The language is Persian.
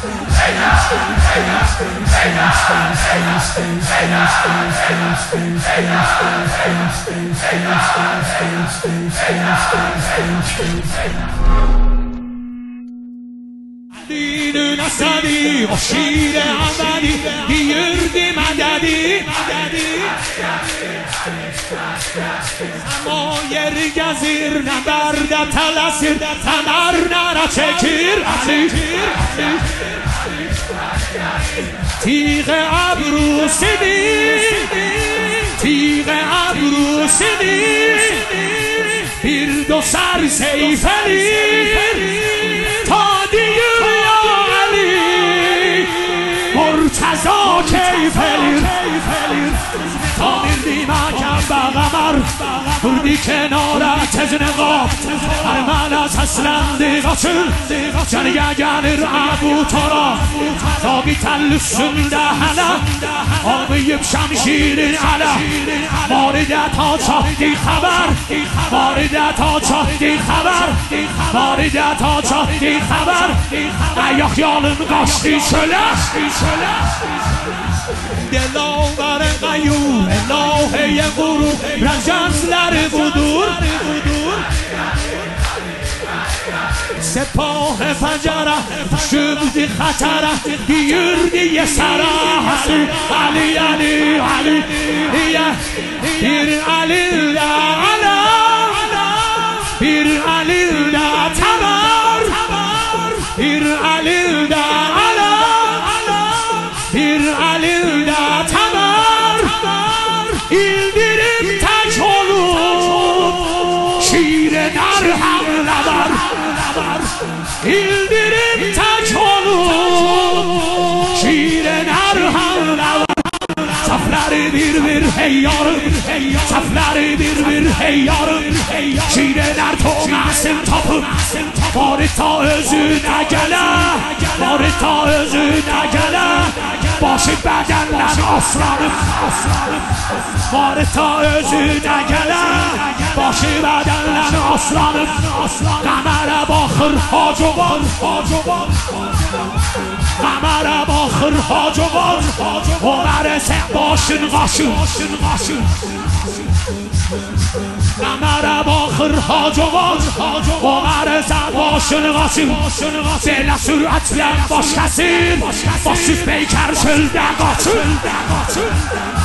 دین نصدی و شیر عملی دیردی مددی اما yergezir neberde telesir temar nara çekir تیغ ابروسیدی تیغ ابروسیدی bir دو سر سیفلی تا دیگر یا علی مرتضا کیفلی تا میردی مکم بغمر بردی کنارت از نقاب من از اسلندی قاتل جنگه گنر ابو تارا تاقی تل سنده هلا آبیب شمشیرین علا واردت ها چاهدی خبر واردت ها چاهدی خبر واردت ها چاهدی خبر ایا خیالم قاشتی شله دلاور قیوم الهه غرور رجزلر بدور سپاه فجره شبدی خطره دیردی سره علی علی علی پیر علی علا پیر علی تبر پیر علی علا پیر علی تبر ایلدیریم تک olub şiir eder hamleler İldirim tek olub şiir eder hamleler safları bir hey yarım safları bir hey yarım şiir eder tomasın topum var ta özüne gele var ta özüne gele başı bedenle aslanım var ta özüne gele başı bedenle aslanım kamera bakır hacovan kamera bakır hacovan Ömer sen başın kaşın kamera bakır hacovan Ömer sen başın kaşın böyle süratle baş kesir başı beyker çölde kaçır